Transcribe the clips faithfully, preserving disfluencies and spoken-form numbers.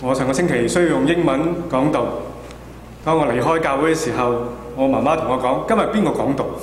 我上個星期需要用英文講道，當我離開教會嘅時候，我媽媽同我講：今日邊個講道？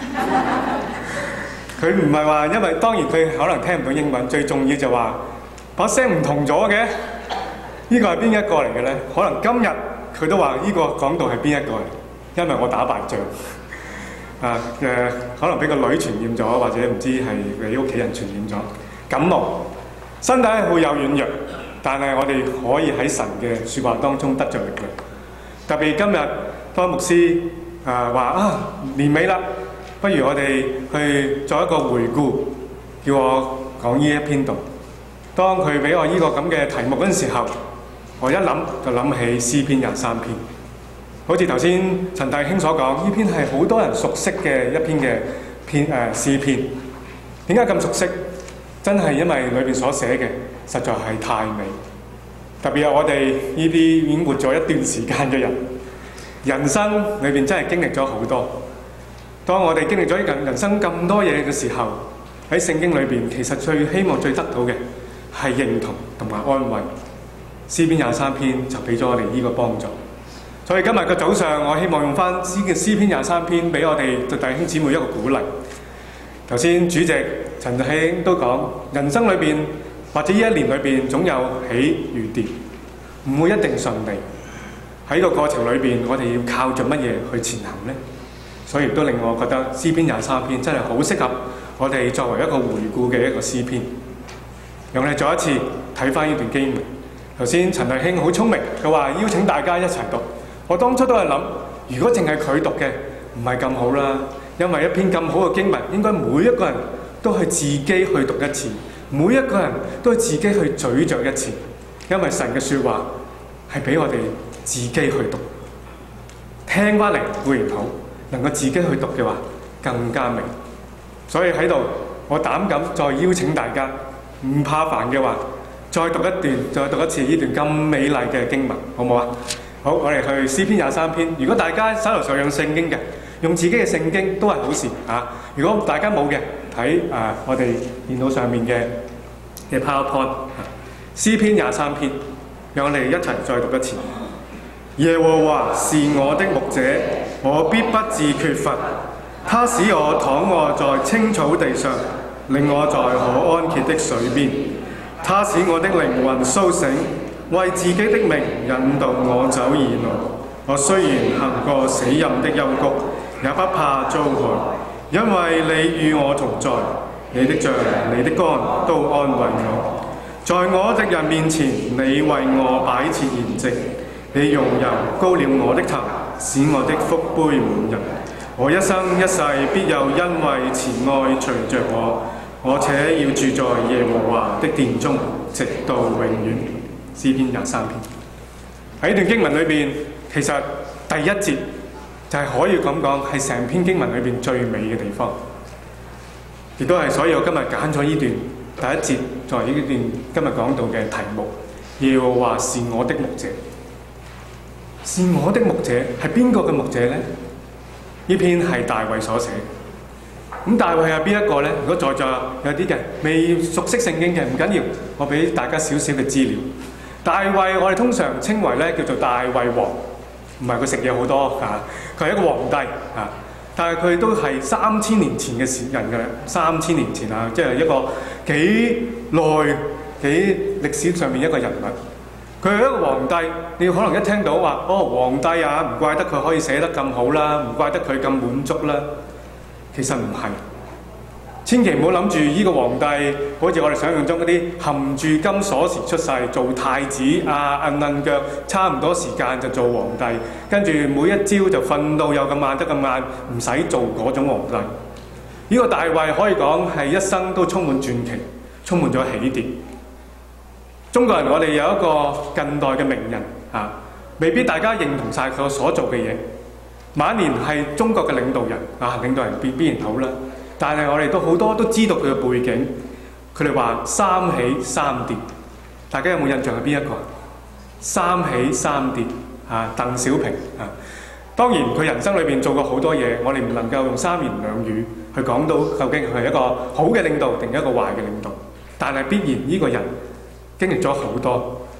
佢唔係話，因為當然佢可能聽唔到英文，最重要就話把聲唔同咗嘅。呢個係邊一個嚟嘅咧？可能今日佢都話呢個講道係邊一個嚟，因為我打敗仗啊誒、呃，可能俾個女傳染咗，或者唔知係你屋企人傳染咗感冒，身體會有軟弱。但係我哋可以喺神嘅説話當中得着力量。特別今日當牧師啊話啊年尾啦，不如我哋去做一個回顧，叫我講呢一篇道。當佢俾我呢個咁嘅題目嗰陣時候，我一諗就諗起詩篇廿三篇。好似頭先陳大兄所講，呢篇係好多人熟悉嘅一篇嘅篇誒詩篇。點解咁熟悉？真係因為裏邊所寫嘅實在係太美，特別係我哋呢啲已經活咗一段時間嘅人，人生裏邊真係經歷咗好多。當我哋經歷咗人人生咁多嘢嘅時候，喺聖經裏邊其實最希望最得到嘅係認同同埋安慰。詩篇廿三篇就俾咗我哋呢個幫助。所以今日嘅早上，我希望用翻詩嘅詩篇廿三篇俾我哋弟兄姊妹一個鼓勵。頭先主席陳大兄都講，人生裏邊或者呢一年裏邊總有起與跌，唔會一定順利。喺個過程裏邊，我哋要靠著乜嘢去前行呢？所以亦都令我覺得詩篇廿三篇真係好適合我哋作為一個回顧嘅一個詩篇。讓我哋再一次睇翻呢段經文。頭先陳大兄好聰明，佢話邀請大家一齊讀。我當初都係諗，如果淨係佢讀嘅，唔係咁好啦。因為一篇咁好嘅經文，應該每一個人都去自己去讀一次，每一個人都去自己去咀嚼一次。因為神嘅説話係俾我哋自己去讀，聽翻嚟固然好，能夠自己去讀嘅話更加美。所以喺度，我膽敢再邀請大家，唔怕煩嘅話，再讀一段，再讀一次呢段咁美麗嘅經文，好唔好啊？好，我哋去詩篇廿三篇。如果大家手頭上有聖經嘅，用自己嘅聖經都係好事啊！如果大家冇嘅，睇啊我哋電腦上面嘅嘅 PowerPoint，詩篇廿三篇，讓我哋一齊再讀一次。耶和華是我的牧者，我必不致缺乏。他使我躺臥在青草地上，令我在可安歇的水邊。他使我的靈魂甦醒，為自己的名引導我走義路。我雖然行過死蔭的幽谷，也不怕遭害，因為你與我同在，你的杖、你的竿都安慰我。在我敵人面前，你為我擺設筵席，你用油膏了我的頭，使我的福杯滿溢。我一生一世必有恩惠慈愛隨着我，我且要住在耶和華的殿中，直到永遠。詩篇廿三篇喺呢段經文裏邊，其實第一節就係可以咁講，係成篇經文裏邊最美嘅地方，亦都係所以我今日揀咗呢段第一節作為呢段今日講到嘅題目。耶和華是我的牧者，是我的牧者係邊個嘅牧者呢？呢篇係大衛所寫。咁大衛係邊一個呢？如果在座有啲嘅未熟悉聖經嘅，唔緊要，我俾大家少少嘅資料。大衛我哋通常稱為咧叫做大衛王，唔係佢食嘢好多嚇，佢、啊、係一個皇帝嚇、啊，但係佢都係三千年前嘅時人㗎啦，三千年前啊，即係一個幾耐幾歷史上面一個人物。佢係一個皇帝，你可能一聽到話哦皇帝啊，唔怪得佢可以寫得咁好啦，唔怪得佢咁滿足啦。其實唔係。千祈唔好諗住呢個皇帝好似我哋想象中嗰啲含住金鎖匙出世做太子啊，摁摁腳，差唔多時間就做皇帝，跟住每一朝就瞓到有咁晏得咁晏，唔使做嗰種皇帝。呢、這個大衛可以講係一生都充滿傳奇，充滿咗起跌。中國人我哋有一個近代嘅名人啊，未必大家認同晒佢所做嘅嘢。晚年係中國嘅領導人啊，領導人必必然好啦。但係我哋都好多都知道佢嘅背景，佢哋話三起三跌，大家有冇印象係邊一個？三起三跌啊，鄧小平啊。當然佢人生裏邊做過好多嘢，我哋唔能夠用三言兩語去講到究竟佢係一個好嘅領導定一個壞嘅領導。但係必然呢個人經歷咗好多，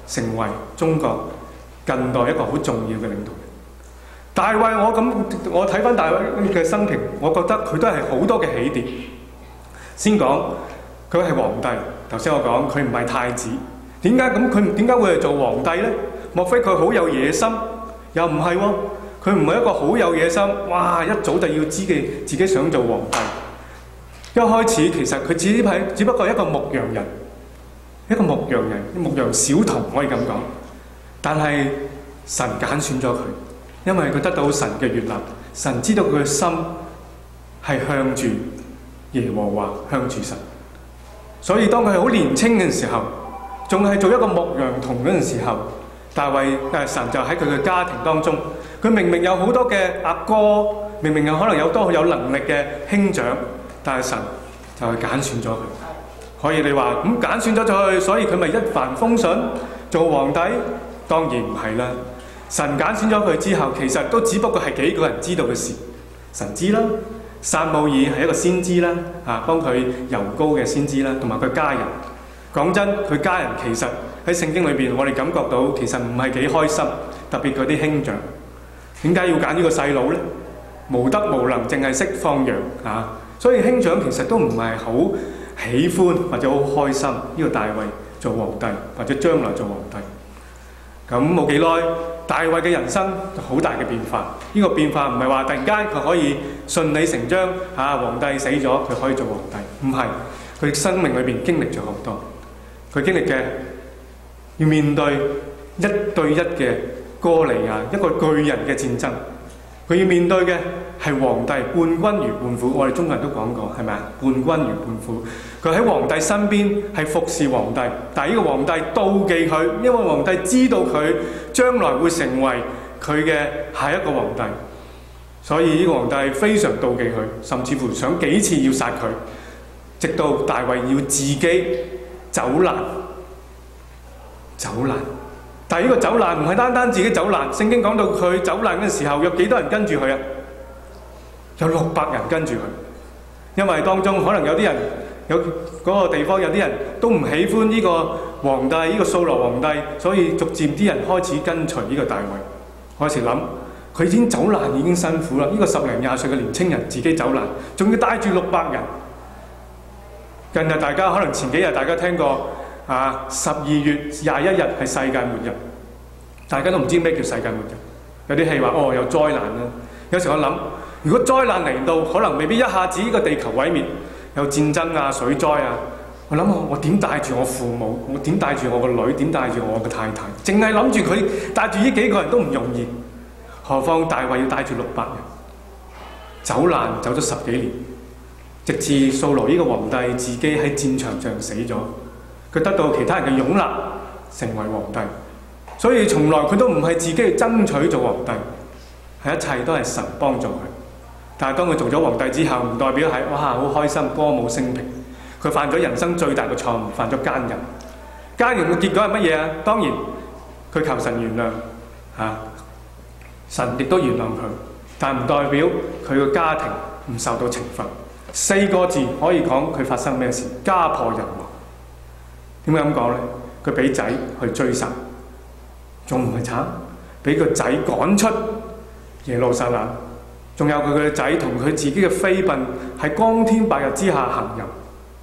成為中國近代一個好重要嘅領導人。大衛我咁我睇翻大衛嘅生平，我覺得佢都係好多嘅起跌。先講佢係皇帝，頭先我講佢唔係太子，點解咁佢點解會係做皇帝呢？莫非佢好有野心？又唔係喎，佢唔係一個好有野心，哇！一早就要知嘅自己想做皇帝。一開始其實佢只係只不過係一個牧羊人，一個牧羊人，牧羊小童可以咁講。但係神揀選咗佢，因為佢得到神嘅悅納，神知道佢嘅心係向住耶和華，向住神。所以當佢好年青嘅時候，仲係做一個牧羊童嗰陣時候，大衛誒神就喺佢嘅家庭當中，佢明明有好多嘅阿哥，明明有可能有多有能力嘅兄長，但係神就係揀選咗佢。可以你話咁揀選咗咗佢，所以佢咪一帆風順做皇帝？當然唔係啦。神揀選咗佢之後，其實都只不過係幾個人知道嘅事。神知啦，撒母耳係一個先知啦，啊幫佢油膏嘅先知啦，同埋佢家人。講真，佢家人其實喺聖經裏邊，我哋感覺到其實唔係幾開心，特別佢啲兄長。點解要揀呢個細佬呢？無德無能，淨係識放羊啊！所以兄長其實都唔係好喜歡或者好開心呢個大衛做皇帝，或者將來做皇帝。咁冇幾耐，大衛嘅人生就好大嘅變化。呢個變化唔係話突然間佢可以順理成章嚇，皇帝死咗佢可以做皇帝，唔係，佢生命裏邊經歷咗好多。佢經歷嘅要面對一對一嘅哥利亞，一個巨人嘅戰爭。佢要面對嘅係皇帝，伴君如伴虎。我哋中國人都講過，係咪啊？伴君如伴虎。佢喺皇帝身邊係服侍皇帝，但係呢個皇帝妒忌佢，因為皇帝知道佢將來會成為佢嘅下一個皇帝，所以呢個皇帝非常妒忌佢，甚至乎想幾次要殺佢，直到大衛要自己走難，走難。但係呢個走難唔係單單自己走難，聖經講到佢走難嘅時候，有幾多人跟住佢啊？有六百人跟住佢，因為當中可能有啲人有嗰個地方有啲人都唔喜歡呢個皇帝，呢個掃羅皇帝，所以逐漸啲人開始跟隨呢個大衛。開始諗佢已經走難已經辛苦啦，呢個十零廿歲嘅年青人自己走難，仲要帶住六百人。近日大家可能前幾日大家聽過。啊！十二月廿一日係世界末日，大家都唔知咩叫世界末日。有啲戲話哦有災難啦。有時我諗，如果災難嚟到，可能未必一下子呢個地球毀滅，有戰爭啊、水災啊。我諗我我點帶住我父母，我點帶住我個女，點帶住我嘅太太？淨係諗住佢帶住呢幾個人都唔容易，何況大衛要帶住六百人走難，走咗十幾年，直至掃羅呢個皇帝自己喺戰場上死咗。佢得到其他人嘅擁立，成為皇帝，所以從來佢都唔係自己去爭取做皇帝，係一切都係神幫助佢。但係當佢做咗皇帝之後，唔代表係哇好開心歌舞升平。佢犯咗人生最大嘅錯誤，犯咗奸淫。奸淫嘅結果係乜嘢啊？當然佢求神原諒嚇、啊，神亦都原諒佢，但唔代表佢嘅家庭唔受到懲罰。四個字可以講佢發生咩事？家破人亡。點解咁講呢？佢俾仔去追殺，仲唔係慘？俾個仔趕出耶路撒冷，仲有佢嘅仔同佢自己嘅妃嬪喺光天白日之下行淫。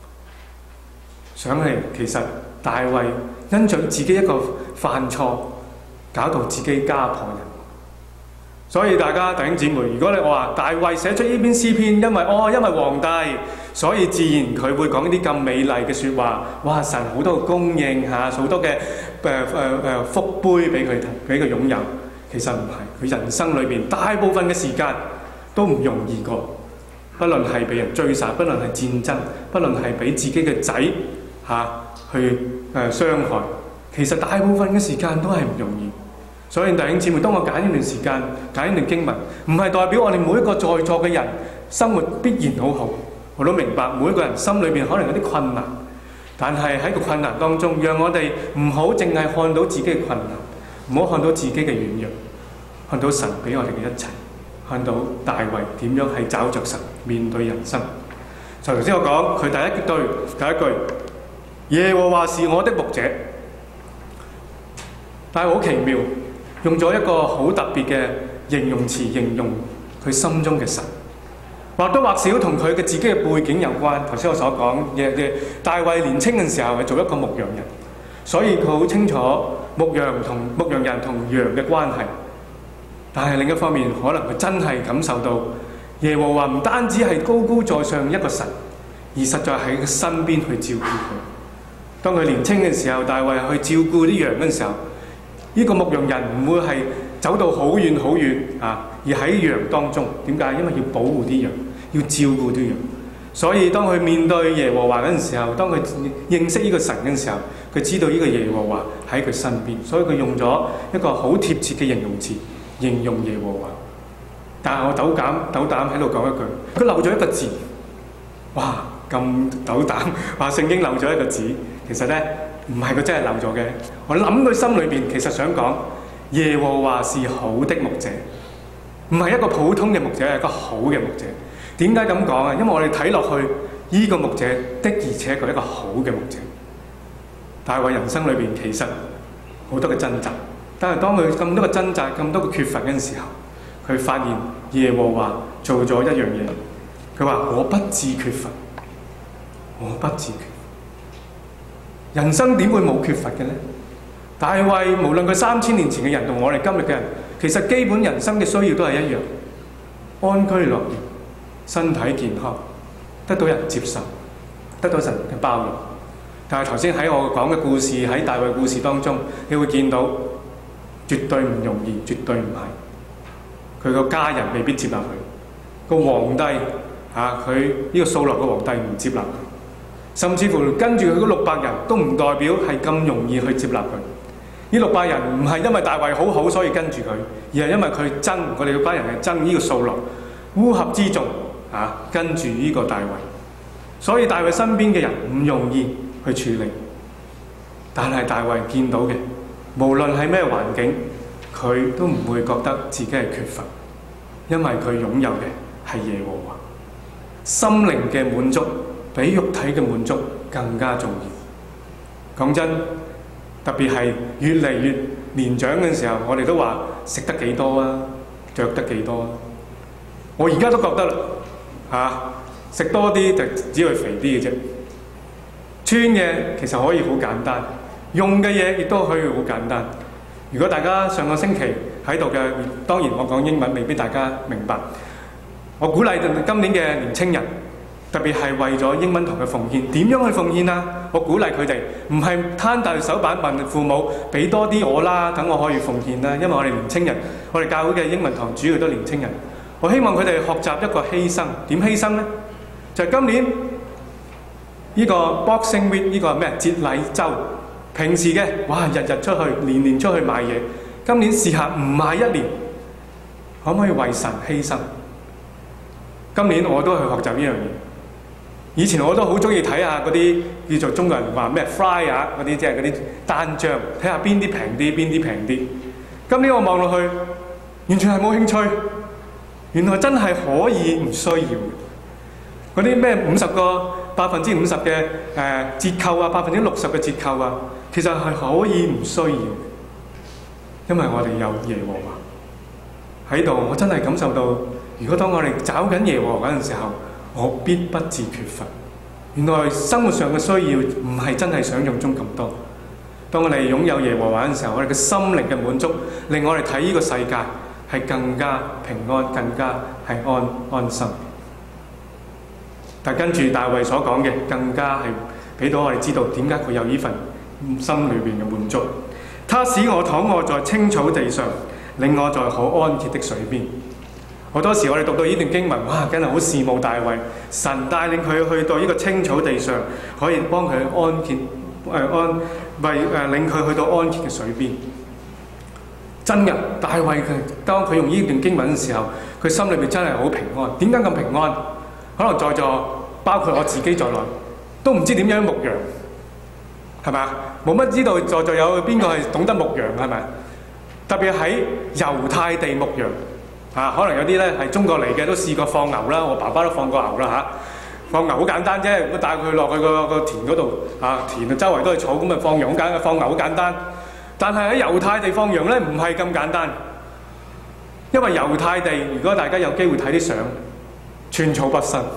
想起其實大衛因着自己一個犯錯，搞到自己家破人亡。所以大家弟兄姊妹，如果你話大衛寫出呢篇詩篇，因為哦因為皇帝，所以自然佢會講啲咁美麗嘅説話。哇！神好多嘅供應嚇，好多嘅誒誒誒福杯俾佢俾佢擁有。其實唔係，佢人生裏邊大部分嘅時間都唔容易過。不論係俾人追殺，不論係戰爭，不論係俾自己嘅仔嚇去誒傷害，其實大部分嘅時間都係唔容易。所以弟兄姊妹，當我揀呢段時間，揀呢段經文，唔係代表我哋每一個在座嘅人生活必然好好。我都明白每一個人心裏邊可能有啲困難，但係喺個困難當中，讓我哋唔好淨係看到自己嘅困難，唔好看到自己嘅軟弱，看到神俾我哋嘅一切，看到大衛點樣係找着神面對人生。就頭先我講佢第一句，第一句耶和華是我的牧者。 大衛好奇妙，用咗一個好特別嘅形容詞形容佢心中嘅神，或多或少同佢嘅自己嘅背景有關。頭先我所講嘅嘅大衛年青嘅時候係做一個牧羊人，所以佢好清楚牧羊同牧羊人同羊嘅關係。但係另一方面，可能佢真係感受到耶和華唔單止係高高在上一個神，而實在喺佢身邊去照顧佢。當佢年青嘅時候，大衛去照顧啲羊嘅時候，呢、這個牧羊人唔會係走到好遠好遠啊，而喺羊當中。點解？因為要保護啲羊，要照顧啲羊。所以當佢面對耶和華嗰陣時候，當佢認識呢個神嘅時候，佢知道呢個耶和華喺佢身邊，所以佢用咗一個好貼切嘅形容詞形容耶和華。但係我斗膽斗膽喺度講一句，佢漏咗一個字。哇！咁斗膽話聖經漏咗一個字，其實咧唔係佢真係漏咗嘅。我諗佢心裏邊其實想講耶和華是好的牧者，唔係一個普通嘅牧者，係一個好嘅牧者。點解咁講啊？因為我哋睇落去，呢、這個牧者的而且確係一個好嘅牧者。大衛人生裏邊其實好多嘅掙扎，但係當佢咁多嘅掙扎、咁多嘅缺乏嘅時候，佢發現耶和華做咗一樣嘢。佢話：我不致缺乏，我不致缺乏。人生點會冇缺乏嘅呢？大衛無論佢三千年前嘅人同我哋今日嘅人，其實基本人生嘅需要都係一樣，安居樂業、身體健康，得到人接受，得到神嘅包容。但係頭先喺我講嘅故事，喺大衛故事當中，你會見到絕對唔容易，絕對唔係。佢個家人未必接納佢，個皇帝嚇佢呢個掃羅嘅皇帝唔接納佢，甚至乎跟住佢嗰六百人都唔代表係咁容易去接納佢。呢六百人唔係因為大衛好好所以跟住佢，而係因為佢憎我哋嗰班人係憎呢個掃羅，烏合之眾嚇、啊、跟住呢個大衛，所以大衛身邊嘅人唔容易去處理。但係大衛見到嘅，無論係咩環境，佢都唔會覺得自己係缺乏，因為佢擁有嘅係耶和華。心靈嘅滿足比肉體嘅滿足更加重要。講真，特別係越嚟越年長嘅時候，我哋都話食得幾多啊，着得幾多啊。我而家都覺得啦，嚇食多啲就只會肥啲嘅啫。穿嘅其實可以好簡單，用嘅嘢亦都可以好簡單。如果大家上個星期喺度嘅，當然我講英文未必大家明白。我鼓勵今年嘅年青人，特別係為咗英文堂嘅奉獻，點樣去奉獻啊？我鼓勵佢哋唔係攤大手板問父母俾多啲我啦，等我可以奉獻啦。因為我哋年青人，我哋教會嘅英文堂主要都年青人。我希望佢哋學習一個犧牲。點犧牲呢？就係、是、今年呢個 Boxing Week 呢個咩節禮週，平時嘅哇日日出去，年年出去買嘢。今年試下唔買一年，可唔可以為神犧牲？今年我都去學習呢樣嘢。以前我都好中意睇下嗰啲叫做中國人話咩 fly 啊嗰啲，即係嗰啲單張，睇下邊啲平啲，邊啲平啲。今年我望落去，完全係冇興趣。原來真係可以唔需要嘅。嗰啲咩五十個百分之五十嘅誒折扣啊，百分之六十嘅折扣啊，其實係可以唔需要嘅，因為我哋有耶和華喺度。我真係感受到，如果當我哋找緊耶和華嗰陣時候，我必不致缺乏。原來生活上嘅需要唔係真係想象中咁多。當我哋擁有耶和華嗰陣時候，我哋嘅心靈嘅滿足，令我哋睇呢個世界係更加平安，更加係安安心。但跟住大衛所講嘅，更加係俾到我哋知道點解佢有呢份心裏邊嘅滿足。他使我躺臥在青草地上，令我在可安歇的水邊。好多時我哋讀到呢段經文，哇，真係好羨慕大衛，神帶領佢去到呢個青草地上，可以幫佢安歇，誒、呃、安為誒、呃、領佢去到安歇嘅水邊。真嘅，大衛佢當佢用呢段經文嘅時候，佢心裏邊真係好平安。點解咁平安？可能在座包括我自己在內，都唔知點樣牧羊，係咪？冇乜知道在座有邊個係懂得牧羊，係咪？特別喺猶太地牧羊。啊，可能有啲咧係中國嚟嘅都試過放牛啦，我爸爸都放過牛啦嚇、啊。放牛好簡單啫，我帶佢落去個個田嗰度，啊田啊周圍都係草，咁咪放羊好簡單，放牛好簡單。 但係喺猶太地放羊咧，唔係咁簡單，因為猶太地，如果大家有機會睇啲相，寸草不生，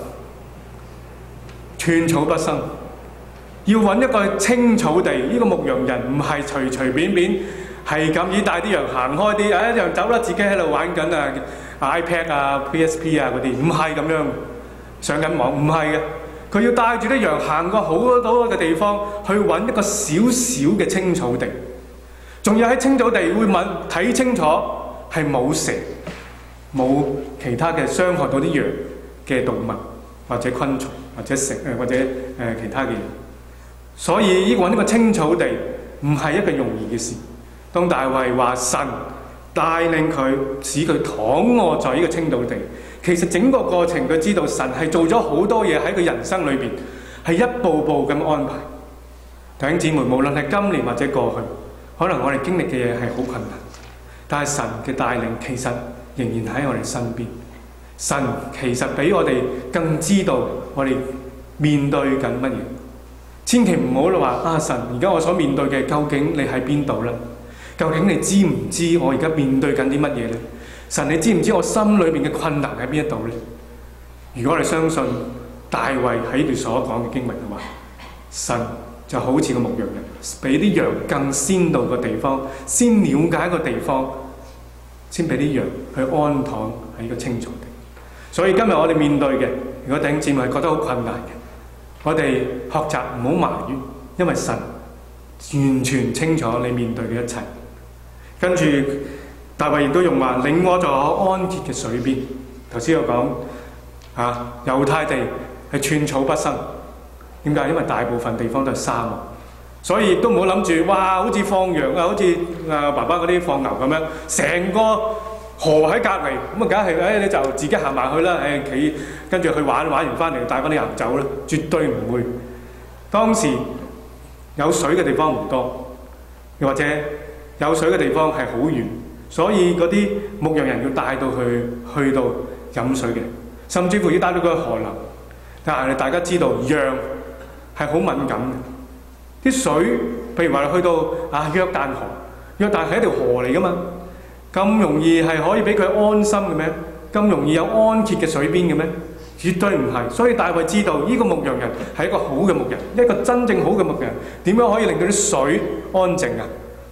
寸草不生。要揾一個青草地，呢、這個牧羊人唔係隨隨便便係咁以帶啲羊行開啲，誒羊走啦，自己喺度玩緊啊 iPad 啊 P S P 啊嗰啲，唔係咁樣上緊網，唔係嘅。佢要帶住啲羊行過好多嘅地方，去揾一個小小嘅青草地，仲要喺青草地會問睇清楚係冇蛇、冇其他嘅傷害到啲羊嘅動物或者昆蟲或者食誒或者誒、呃、其他嘅嘢。所以呢揾一個青草地唔係一個容易嘅事。當大衛話神帶領佢，使佢躺臥在呢個青草地，其實整個過程佢知道神係做咗好多嘢喺佢人生裏邊，係一步步咁安排。弟兄姊妹，無論係今年或者過去，可能我哋經歷嘅嘢係好困難，但係神嘅帶領其實仍然喺我哋身邊。神其實比我哋更知道我哋面對緊乜嘢。千祈唔好話啊！神，而家我所面對嘅，究竟你喺邊度呢？究竟你知唔知我而家面對緊啲乜嘢呢？神，你知唔知我心裏面嘅困難喺邊一度呢？如果我哋相信大衛喺呢度所講嘅經文嘅話，神就好似個牧羊人，比啲羊更先到個地方，先了解個地方，先俾啲羊去安躺喺個青草地。所以今日我哋面對嘅，如果弟兄姊妹係覺得好困難嘅，我哋學習唔好埋怨，因為神完全清楚你面對嘅一切。跟住大衛亦都用話領我在安歇嘅水邊。頭先我講嚇猶太地係寸草不生，點解？因為大部分地方都係沙漠，所以亦都唔好諗住哇，好似放羊啊，好似啊爸爸嗰啲放牛咁樣，成個河喺隔離，咁啊梗係誒你就自己行埋去啦，誒企跟住去玩，玩完翻嚟帶翻啲牛走啦，絕對唔會。當時有水嘅地方唔多，又或者有水嘅地方係好遠，所以嗰啲牧羊人要帶到去去到飲水嘅，甚至乎要帶到佢去河流。但係大家知道羊係好敏感嘅，啲水譬如話去到啊約旦河，約旦係一條河嚟噶嘛。咁容易係可以俾佢安心嘅咩？咁容易有安歇嘅水邊嘅咩？絕對唔係。所以大衛知道呢個牧羊人係一個好嘅牧人，一個真正好嘅牧羊人。點樣可以令到啲水安靜啊？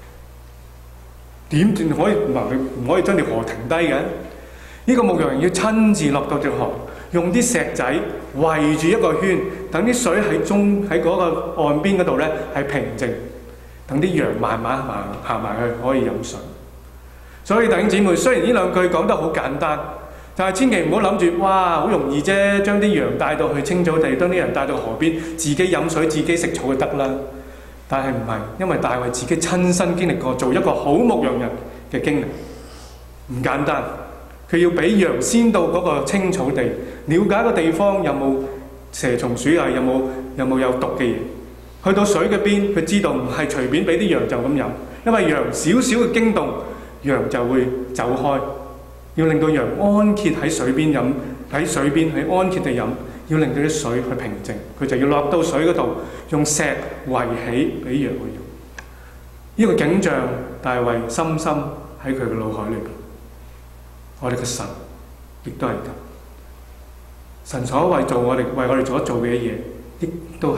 點可以唔係唔可以將條河停低嘅？呢個牧羊人要親自落到條河，用啲石仔圍住一個圈，等啲水喺中喺嗰個岸邊嗰度咧係平靜，等啲羊慢慢行行埋去可以飲水。所以弟兄姊妹，雖然呢兩句講得好簡單，但係千祈唔好諗住哇好容易啫，將啲羊帶到去青草地，將啲羊帶到河邊，自己飲水自己食草就得啦。但係唔係，因為大衛自己親身經歷過做一個好牧羊人嘅經歷，唔簡單。佢要俾羊先到嗰個青草地，了解個地方有冇蛇蟲鼠蟻，有冇有冇有，有毒嘅嘢。去到水嘅邊，佢知道唔係隨便俾啲羊就咁飲，因為羊少少嘅驚動，羊就會走開。要令到羊安歇喺水邊飲，喺水邊去安歇地飲，要令到啲水去平靜，佢就要落到水嗰度，用石圍起俾羊去用。呢、這個景象，大衛深深喺佢嘅腦海裏邊。我哋嘅神亦都係咁，神所為做我哋為我哋所做嘅嘢，亦都係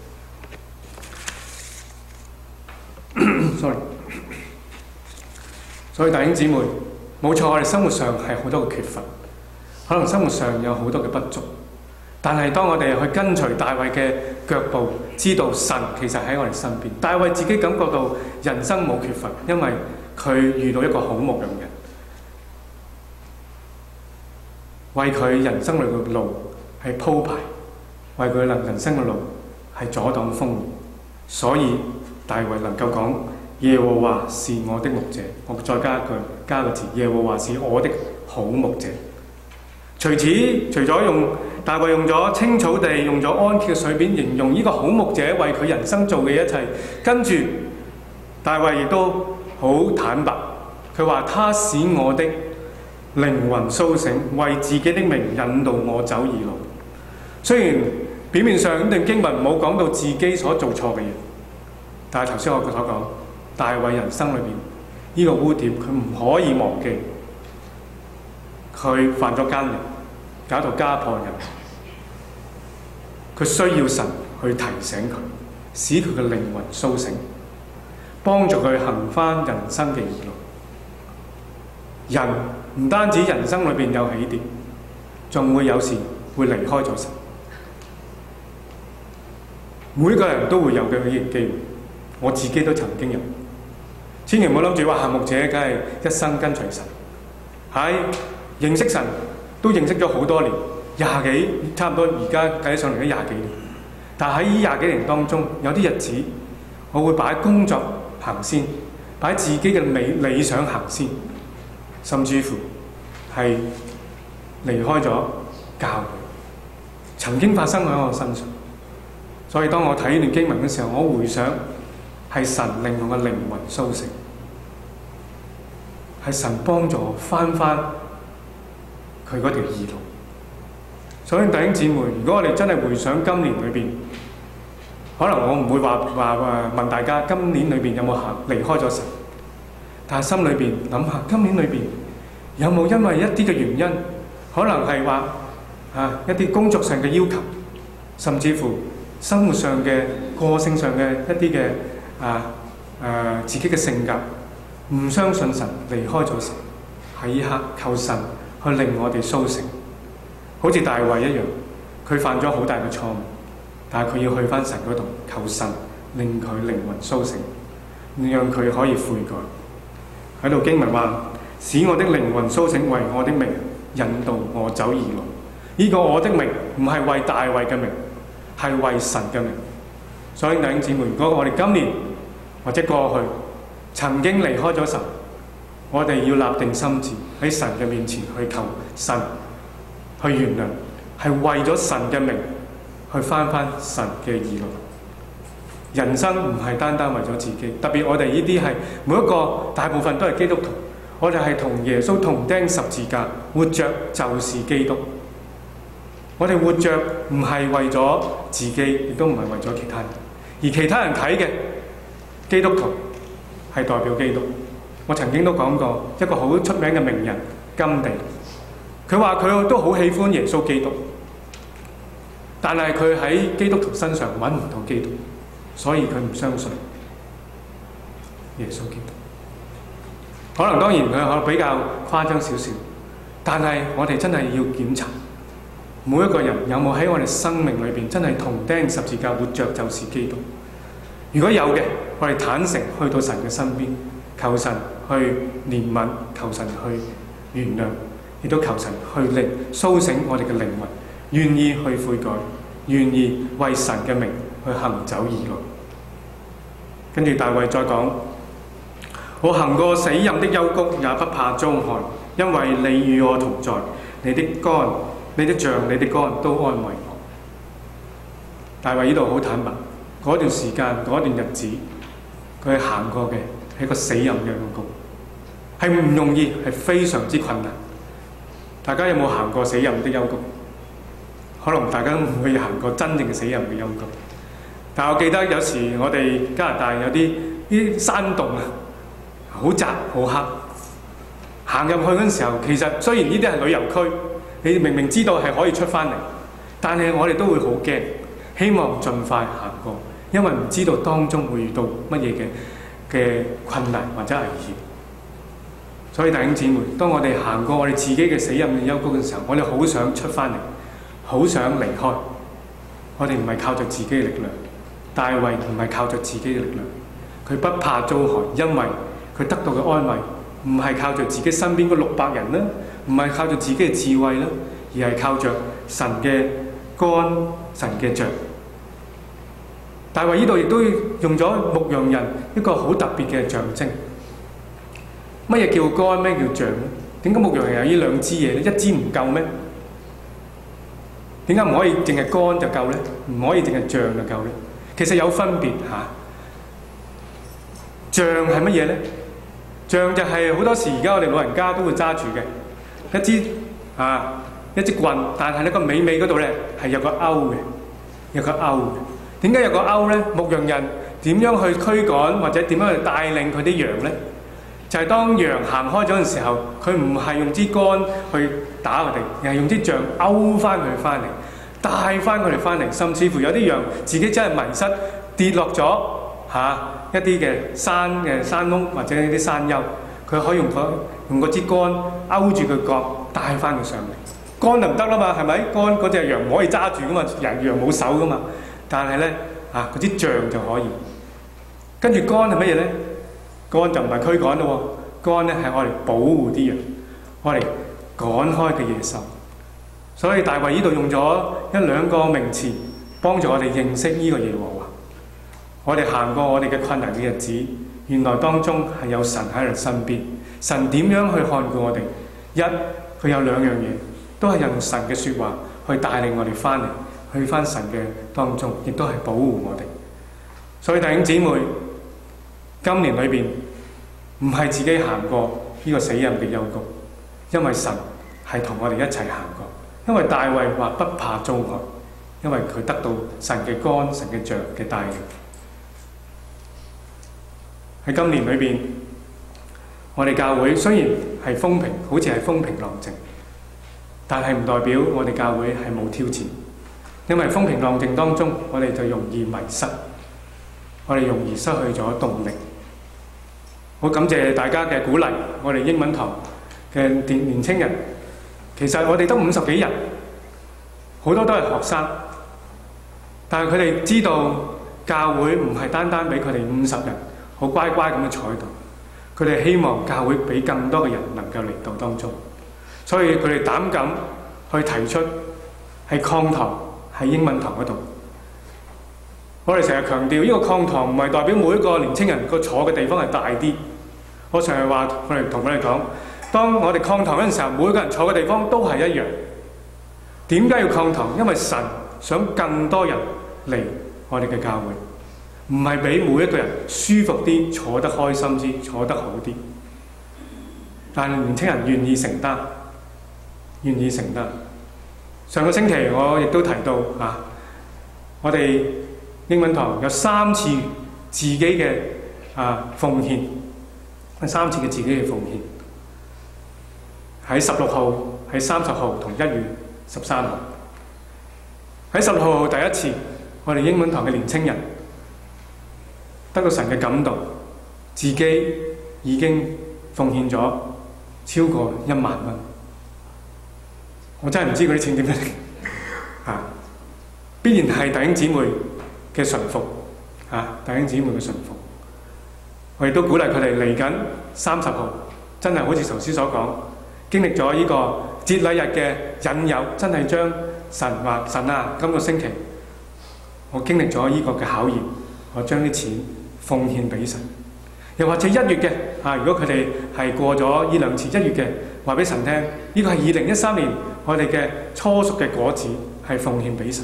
咁。sorry。所以弟兄姊妹，冇錯，我哋生活上係好多嘅缺乏，可能生活上有好多嘅不足。但係當我哋去跟隨大衛嘅腳步，知道神其實喺我哋身邊。大衛自己感覺到人生冇缺乏，因為佢遇到一個好牧羊人，為佢人生裏嘅路係鋪排，為佢能人生嘅路係阻擋風雨。所以大衛能夠講耶和華是我的牧者，我再加一句，加個字，耶和華是我的好牧者。除此，除咗用大衛用咗青草地，用咗安歇嘅水邊形容呢個好牧者為佢人生做嘅一切，跟住大衛亦都好坦白，佢話他使我的靈魂甦醒，為自己的名引導我走義路。雖然表面上呢段經文冇講到自己所做錯嘅嘢，但係頭先我所講， 大衛人生裏邊呢個污點，佢唔可以忘記。佢犯咗奸淫，搞到家破人亡。佢需要神去提醒佢，使佢嘅靈魂甦醒，幫助佢行返人生嘅義路。人唔單止人生裏邊有起跌，仲會有時會離開咗神。每個人都會有嘅呢個機會，我自己都曾經有。千祈唔好諗住話牧者梗係一生跟隨神，喺認識神都認識咗好多年，廿幾差唔多而家計上嚟都廿幾年。但喺呢廿幾年當中，有啲日子我會擺工作行先，擺自己嘅理理想行先，甚至乎係離開咗教會。曾經發生喺我身上。所以當我睇呢段經文嘅時候，我回想係神令我嘅靈魂甦醒，係神幫助我翻翻佢嗰條義路。所以弟兄姊妹，如果我哋真係回想今年裏邊，可能我唔會話話話問大家今年裏邊有冇行離開咗神，但係心裏邊諗下，今年裏邊有冇因為一啲嘅原因，可能係話啊一啲工作上嘅要求，甚至乎生活上嘅個性上嘅一啲嘅啊誒、啊、自己嘅性格唔相信神，離開咗神，喺呢刻求神去令我哋甦醒，好似大衛一樣，佢犯咗好大嘅錯誤，但係佢要去返神嗰度求神令佢靈魂甦醒，讓佢可以悔改。喺度經文話：使我的靈魂甦醒，為我的名引導我走義路。呢、這個我的名唔係為大衛嘅名，係為神嘅名。所以弟兄姊妹，如果我哋今年或者過去曾經離開咗神，我哋要立定心志喺神嘅面前去求神去原諒，係為咗神嘅名去返返神嘅義路。人生唔係單單為咗自己，特別我哋呢啲係每一個大部分都係基督徒，我哋係同耶穌同釘十字架，活着就是基督。我哋活着唔係為咗自己，亦都唔係為咗其他人，而其他人睇嘅基督徒係代表基督。我曾經都講過一個好出名嘅名人甘地，佢話佢都好喜歡耶穌基督，但係佢喺基督徒身上揾唔到基督，所以佢唔相信耶穌基督。可能當然佢可能比較誇張少少，但係我哋真係要檢查每一個人有冇喺我哋生命裏邊真係同釘十字架活着就是基督。如果有嘅，我哋坦誠去到神嘅身邊，求神去憐憫，求神去原諒，亦都求神去令甦醒我哋嘅靈魂，願意去悔改，願意為神嘅名去行走義路。跟住大衛再講：我行過死蔭的幽谷，也不怕遭害，因為你與我同在，你的竿、你的杖、你的竿都安慰我。大衛呢度好坦白，嗰段時間、嗰段日子，佢行過嘅係一個死蔭嘅幽谷，係唔容易，係非常之困難。大家有冇行過死蔭的幽谷？可能大家都唔會行過真正嘅死蔭嘅幽谷。但係我記得有時我哋加拿大有啲啲山洞啊，好窄好黑，行入去嗰陣時候，其實雖然呢啲係旅遊區，你明明知道係可以出翻嚟，但係我哋都會好驚，希望盡快行過，因為唔知道當中會遇到乜嘢嘅嘅困難或者危險。所以弟兄姊妹，當我哋行過我哋自己嘅死蔭嘅幽谷嘅時候，我哋好想出翻嚟，好想離開。我哋唔係靠着自己嘅力量，大衛唔係靠着自己嘅力量，佢不怕遭害，因為佢得到嘅安慰唔係靠着自己身邊嗰六百人啦，唔係靠着自己嘅智慧啦，而係靠着神嘅竿、神嘅杖。大衛呢度亦都用咗牧羊人一個好特別嘅象徵。乜嘢叫竿？咩叫杖咧？點解牧羊人有呢兩支嘢咧？一支唔夠咩？點解唔可以淨係竿就夠咧？唔可以淨係杖就夠咧？其實有分別嚇。杖係乜嘢咧？杖就係好多時而家我哋老人家都會揸住嘅一支啊，一支棍，但係呢個尾尾嗰度咧係有個勾嘅，有個勾嘅。點解有個勾咧？牧羊人點樣去驅趕或者點樣去帶領佢啲羊呢？就係、是、當羊行開咗嘅時候，佢唔係用支竿去打佢哋，而係用支杖勾翻佢翻嚟，帶翻佢哋翻嚟。甚至乎有啲羊自己真係迷失，跌落咗嚇一啲嘅山嘅山窿或者一啲山丘，佢可以用嗰用嗰支竿勾住佢腳，帶翻佢上嚟。竿就唔得啦嘛，係咪？竿嗰隻羊唔可以揸住噶嘛，人羊冇手噶嘛。但係咧啊，嗰支杖就可以。跟住竿係乜嘢咧？竿就唔係驅趕咯喎，竿咧係我哋保護啲羊，我哋趕開嘅野獸。所以大衛呢度用咗一兩個名詞，幫助我哋認識呢個耶和華。我哋行過我哋嘅困難嘅日子，原來當中係有神喺我哋身邊。神點樣去看顧我哋？一，佢有兩樣嘢。都係用神嘅説話去帶領我哋翻嚟，去翻神嘅當中，亦都係保護我哋。所以弟兄姊妹，今年裏邊唔係自己行過呢個死蔭嘅幽谷，因為神係同我哋一齊行過。因為大衛話不怕遭害，因為佢得到神嘅竿、神嘅杖嘅帶領。喺今年裏邊，我哋教會雖然係風平，好似係風平浪靜。但係唔代表我哋教會係冇挑戰，因為風平浪靜當中，我哋就容易迷失，我哋容易失去咗動力。好感謝大家嘅鼓勵，我哋英文堂嘅年年青人，其實我哋得五十幾人，好多都係學生，但係佢哋知道教會唔係單單俾佢哋五十人好乖乖咁樣坐喺度，佢哋希望教會俾更多嘅人能夠嚟到當中。所以佢哋膽敢去提出喺擴堂喺英文堂嗰度。我哋成日強調呢個擴堂唔係代表每一個年青人個坐嘅地方係大啲。我成日話我哋同佢哋講，當我哋擴堂嗰陣時候，每個人坐嘅地方都係一樣。點解要擴堂？因為神想更多人嚟我哋嘅教會，唔係俾每一個人舒服啲、坐得開心啲、坐得好啲。但係年青人願意承擔。願意承擔。上個星期我亦都提到啊，我哋英文堂有三次自己嘅啊奉獻，三次嘅自己嘅奉獻。喺十六號、喺三十號同一月十三號。喺十六號第一次，我哋英文堂嘅年青人得到神嘅感動，自己已經奉獻咗超過一萬蚊。我真係唔知嗰啲錢點樣嚟啊！必然係弟兄姊妹嘅順服啊！弟兄姊妹嘅順服，我亦都鼓勵佢哋嚟緊三十號，真係好似頭先所講，經歷咗呢個節禮日嘅引誘，真係將神話神啊！今個星期我經歷咗呢個嘅考驗，我將啲錢奉獻俾神。又或者一月嘅啊，如果佢哋係過咗呢兩次一月嘅，話俾神聽，呢個係二零一三年我哋嘅初熟嘅果子，係奉獻俾神。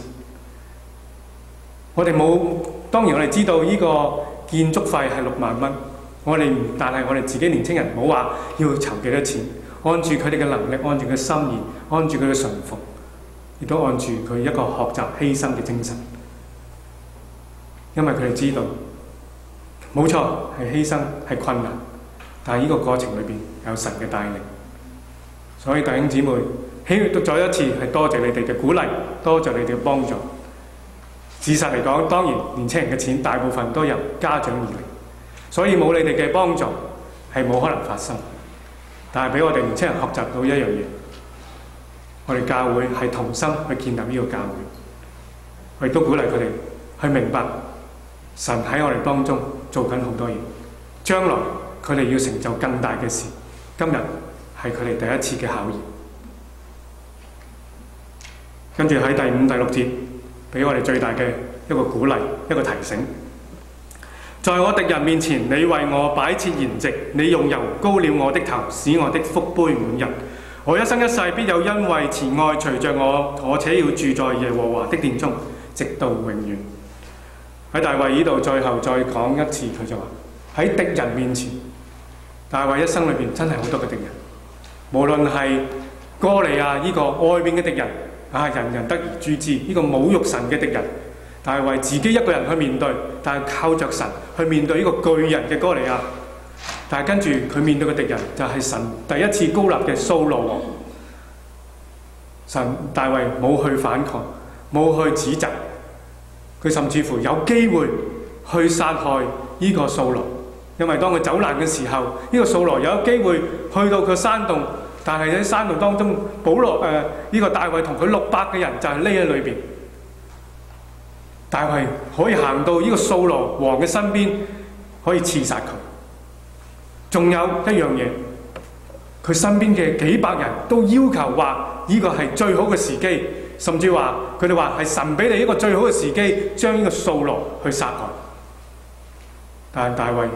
我哋冇，當然我哋知道呢個建築費係六萬蚊，我哋唔，但係我哋自己年青人冇話要籌幾多錢，按住佢哋嘅能力，按住佢嘅心意，按住佢嘅順服，亦都按住佢一個學習犧牲嘅精神，因為佢哋知道。冇錯，係犧牲，係困難，但係呢個過程裏邊有神嘅帶領，所以弟兄姊妹，希讀咗一次係多謝你哋嘅鼓勵，多謝你哋嘅幫助。事實嚟講，當然年青人嘅錢大部分都由家長而嚟，所以冇你哋嘅幫助係冇可能發生。但係俾我哋年青人學習到一樣嘢，我哋教會係同心去建立呢個教會，我亦都鼓勵佢哋去明白。神喺我哋當中做緊好多嘢，將來佢哋要成就更大嘅事。今日係佢哋第一次嘅考驗。跟住喺第五、第六節，俾我哋最大嘅一個鼓勵，一個提醒。在我敵人面前，你為我擺設筵席，你用油膏了我的頭，使我的福杯滿溢。我一生一世必有恩惠慈愛隨着我，我且要住在耶和華的殿中，直到永遠。喺大衛呢度最後再講一次，佢就話喺敵人面前，大衛一生裏邊真係好多嘅敵人，無論係哥利亞呢個外邊嘅敵人啊，人人得而誅之，呢個侮辱神嘅敵人， 大衛自己一個人去面對，但係靠着神去面對呢個巨人嘅哥利亞。但係跟住佢面對嘅敵人就係神第一次高立嘅掃羅王。神大衛冇去反抗，冇去指責，佢甚至乎有機會去殺害呢個掃羅。因為當佢走難嘅時候，呢、這個掃羅有機會去到佢山洞，但係喺山洞當中，保羅誒呢個大衛同佢六百嘅人就係匿喺裏邊。大衛可以行到呢個掃羅王嘅身邊，可以刺殺佢。仲有一樣嘢，佢身邊嘅幾百人都要求話呢個係最好嘅時機，甚至話佢哋話係神俾你一個最好嘅時機，將呢個掃羅去殺害。但係大衛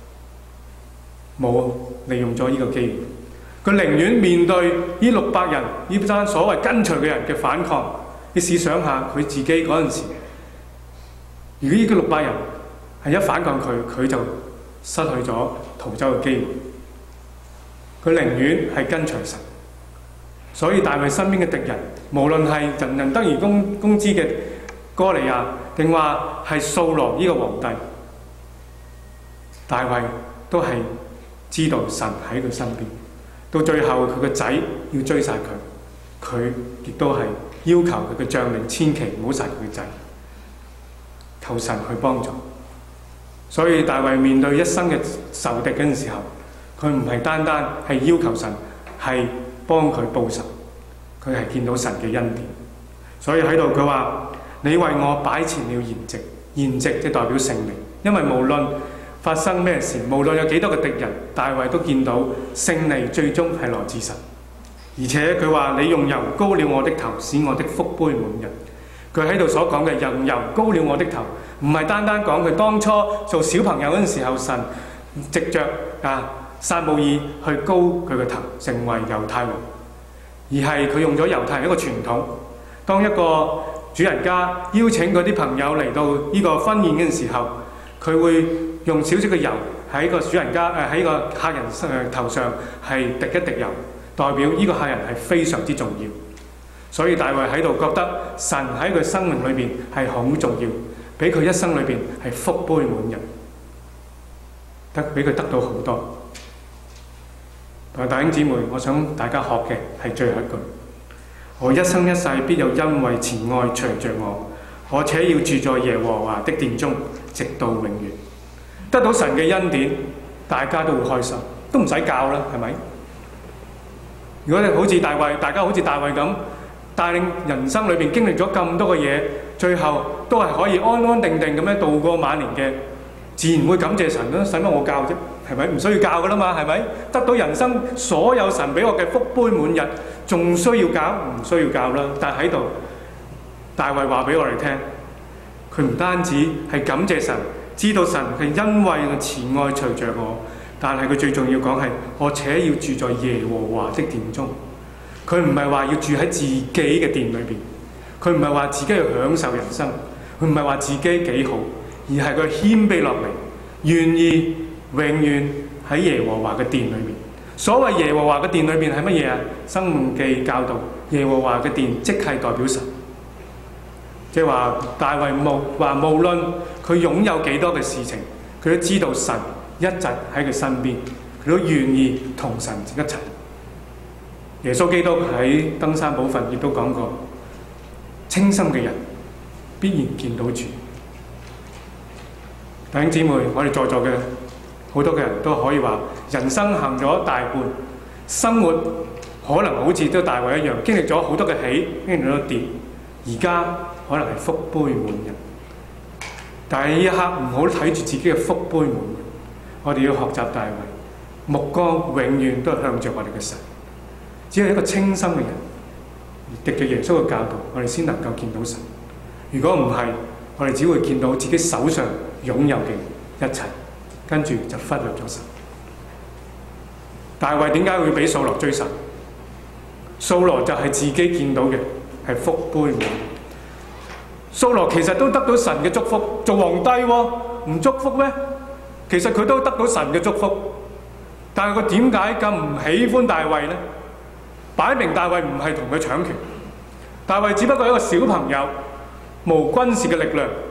冇利用咗呢個機會，佢寧願面對呢六百人呢班所謂跟隨嘅人嘅反抗。你試想下佢自己嗰陣時，如果呢個六百人係一反抗佢，佢就失去咗逃走嘅機會。佢寧願係跟隨神。所以大衛身邊嘅敵人，無論係人人得而公公之嘅哥利亞，定話係掃羅呢個皇帝，大衛都係知道神喺佢身邊。到最後佢個仔要追殺佢，佢亦都係要求佢嘅將領千祈唔好殺佢嘅仔，求神去幫助。所以大衛面對一生嘅仇敵嗰陣時候，佢唔係單單係要求神係幫佢報仇，佢係見到神嘅恩典。所以喺度佢話：你為我擺前了筵席，筵席即代表勝利。因為無論發生咩事，無論有幾多個敵人，大衛都見到勝利最終係來自神。而且佢話：你用油膏了我的頭，使我的福杯滿溢。佢喺度所講嘅用油膏了我的頭，唔係單單講佢當初做小朋友嗰陣時候，神藉着啊撒母耳去膏佢個頭成為猶太王，而係佢用咗猶太人一個傳統，當一個主人家邀請嗰啲朋友嚟到呢個婚宴嘅時候，佢會用少少嘅油喺個主人家誒喺個客人誒頭上係滴一滴油，代表呢個客人係非常之重要。所以大衛喺度覺得神喺佢生命裏邊係好重要，俾佢一生裏邊係福杯滿溢，得俾佢得到好多。弟兄姊妹，我想大家學嘅係最後一句：我一生一世必有恩惠慈愛隨着我，我且要住在耶和華的殿中，直到永遠。得到神嘅恩典，大家都會開心，都唔使教啦，係咪？如果你好似大衛，大家好似大衛咁帶領人生裏邊經歷咗咁多嘅嘢，最後都係可以安安定定咁樣度過晚年嘅，自然會感謝神啦。使乜我教啫？係咪？唔需要教噶啦嘛？係咪？得到人生所有神俾我嘅福杯滿溢，仲需要教？唔需要教啦。但喺度，大衛話俾我哋聽，佢唔單止係感謝神，知道神係因為個慈愛隨着我，但係佢最重要講係我且要住在耶和華的殿中。佢唔係話要住喺自己嘅殿裏邊，佢唔係話自己去享受人生，佢唔係話自己幾好，而係佢謙卑落嚟，願意永遠喺耶和華嘅殿裏面。所謂耶和華嘅殿裏面係乜嘢啊？申命記教導耶和華嘅殿即係代表神，即係話大衛無話無論佢擁有幾多嘅事情，佢都知道神一直喺佢身邊，佢都願意同神一齊。耶穌基督喺登山寶訓亦都講過，清心嘅人必然見到主。弟兄姊妹，我哋在座嘅好多嘅人都可以話，人生行咗大半，生活可能好似都大衛一樣，經歷咗好多嘅起，經歷咗跌，而家可能係福杯滿溢。但係呢一刻唔好睇住自己嘅福杯滿溢，我哋要學習大衛，目光永遠都係向着我哋嘅神。只有一個清心嘅人，藉着耶穌嘅教導，我哋先能夠見到神。如果唔係，我哋只會見到自己手上擁有嘅一切，跟住就忽略咗神。大衛點解會俾掃羅追殺？掃羅就係自己見到嘅係福杯滿溢。掃羅其實都得到神嘅祝福，做皇帝喎、哦，唔祝福咩？其實佢都得到神嘅祝福，但係佢點解咁唔喜歡大衛呢？擺明大衛唔係同佢搶權，大衛只不過係一個小朋友，無軍事嘅力量，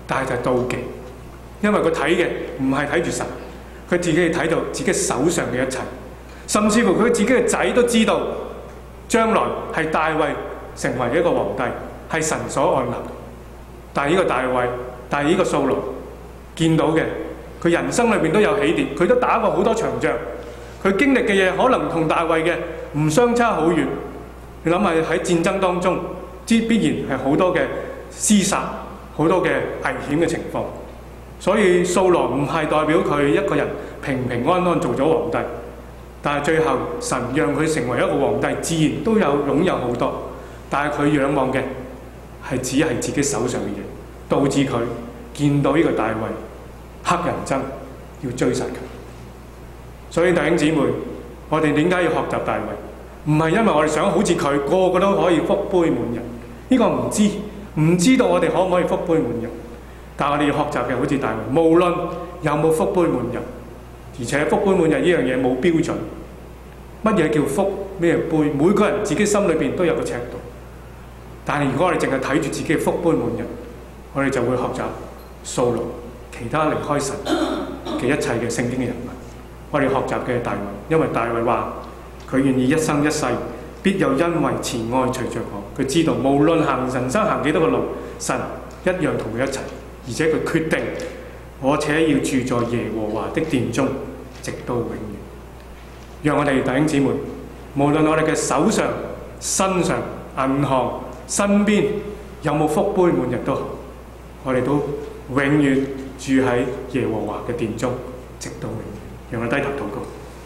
但係就係妒忌，因為佢睇嘅唔係睇住神，佢自己係睇到自己手上嘅一切，甚至乎佢自己嘅仔都知道將來係大衛成為一個皇帝，係神所按立。但係呢個大衛，但係呢個掃羅見到嘅，佢人生裏邊都有起跌，佢都打過好多場仗，佢經歷嘅嘢可能同大衛嘅唔相差好遠。你諗下喺戰爭當中，之必然係好多嘅廝殺，好多嘅危險嘅情況。所以掃羅唔係代表佢一個人平平安安做咗皇帝，但係最後神讓佢成為一個皇帝，自然都有擁有好多。但係佢仰望嘅係只係自己手上嘅嘢，導致佢見到呢個大衛黑人憎，要追殺佢。所以弟兄姊妹，我哋點解要學習大衛？唔係因為我哋想好似佢個個都可以福杯滿溢，呢個唔知唔知道我哋可唔可以福杯滿溢。但係我哋要學習嘅好似大衛，無論有冇福杯滿溢，而且福杯滿溢呢樣嘢冇標準。乜嘢叫福？咩杯？每個人自己心裏邊都有個尺度。但係如果我哋淨係睇住自己嘅福杯滿溢，我哋就會學習掃羅其他離開神嘅一切嘅聖經嘅人物。我哋學習嘅大衛，因為大衛話佢願意一生一世必有恩惠慈愛隨着我。佢知道無論行人生行幾多個路，神一樣同佢一齊，而且佢決定我且要住在耶和華的殿中，直到永遠。讓我哋弟兄姊妹，無論我哋嘅手上、身上、銀行、身邊有冇福杯滿溢都好，我哋都永遠住喺耶和華嘅殿中，直到永遠。讓我哋低頭禱告。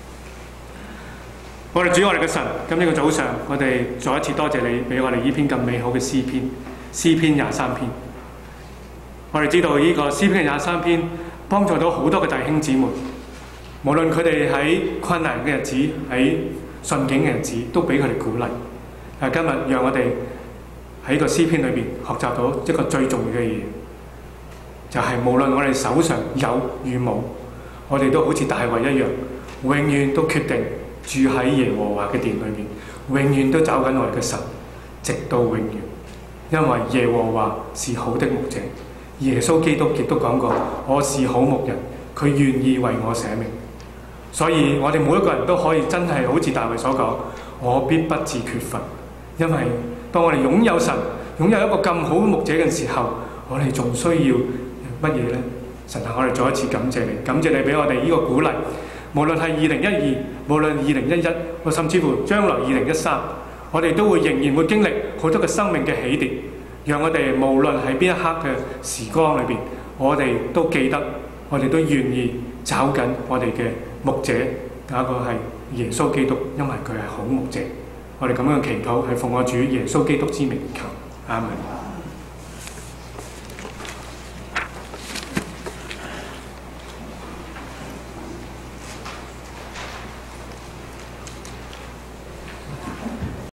我哋主，我哋嘅神，今呢個早上，我哋再一次多謝你俾我哋呢篇咁美好嘅詩篇，詩篇廿三篇。我哋知道呢個詩篇嘅廿三篇幫助到好多嘅弟兄姊妹，無論佢哋喺困難嘅日子，喺順境嘅日子，都俾佢哋鼓勵。但今日讓我哋喺個詩篇裏邊學習到一個最重要嘅嘢，就係、是、無論我哋手上有與冇，我哋都好似大衛一樣，永遠都決定住喺耶和華嘅殿裏面，永遠都找緊我哋嘅神，直到永遠。因為耶和華是好的牧者，耶穌基督亦都講過，我是好牧人，佢願意為我捨命。所以我哋每一個人都可以真係好似大衛所講，我必不致缺乏。因為當我哋擁有神，擁有一個咁好嘅牧者嘅時候，我哋仲需要乜嘢呢？神啊，我哋再一次感謝你，感謝你俾我哋呢個鼓勵。無論係二零一二，無論二零一一，我甚至乎將來二零一三，我哋都會仍然會經歷好多嘅生命嘅起跌。讓我哋無論喺邊一刻嘅時光裏邊，我哋都記得，我哋都願意找緊我哋嘅牧者，第一個係耶穌基督，因為佢係好牧者。我哋咁樣嘅祈禱係奉我主耶穌基督之名求，阿門。